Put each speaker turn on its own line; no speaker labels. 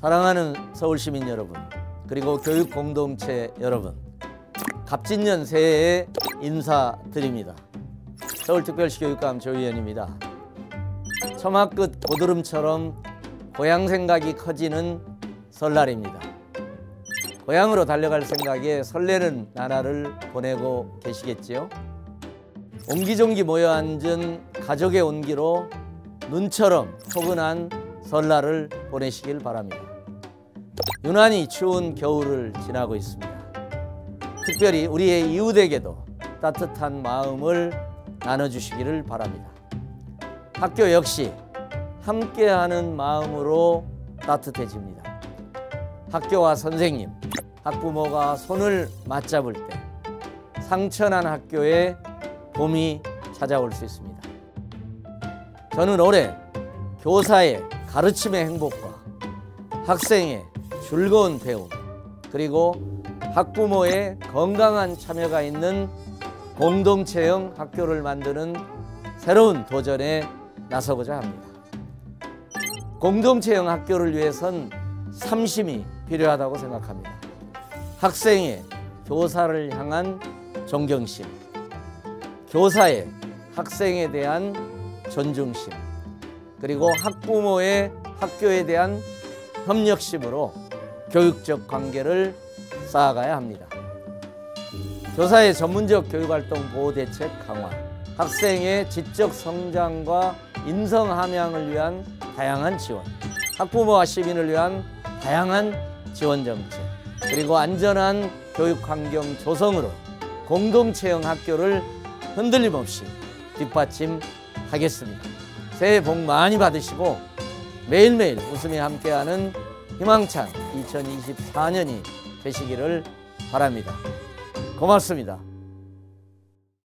사랑하는 서울시민 여러분, 그리고 교육 공동체 여러분, 갑진년 새해에 인사드립니다. 서울특별시 교육감 조희연입니다. 처마 끝 고드름처럼 고향 생각이 커지는 설날입니다. 고향으로 달려갈 생각에 설레는 나날을 보내고 계시겠지요? 옹기종기 모여 앉은 가족의 온기로 눈처럼 포근한 설날을 보내시길 바랍니다. 유난히 추운 겨울을 지나고 있습니다. 특별히 우리의 이웃에게도 따뜻한 마음을 나눠주시기를 바랍니다. 학교 역시 함께하는 마음으로 따뜻해집니다. 학교와 선생님, 학부모가 손을 맞잡을 때 상처난 학교에 봄이 찾아올 수 있습니다. 저는 올해 교사의 가르침의 행복과 학생의 즐거운 배움, 그리고 학부모의 건강한 참여가 있는 공동체형 학교를 만드는 새로운 도전에 나서고자 합니다. 공동체형 학교를 위해선 삼심이 필요하다고 생각합니다. 학생의 교사를 향한 존경심, 교사의 학생에 대한 존중심, 그리고 학부모의 학교에 대한 협력심으로 교육적 관계를 쌓아가야 합니다. 교사의 전문적 교육활동 보호대책 강화, 학생의 지적 성장과 인성 함양을 위한 다양한 지원, 학부모와 시민을 위한 다양한 지원 정책, 그리고 안전한 교육 환경 조성으로 공동체형 학교를 흔들림 없이 뒷받침하겠습니다. 새해 복 많이 받으시고 매일매일 웃음이 함께하는 희망찬 2024년이 되시기를 바랍니다. 고맙습니다.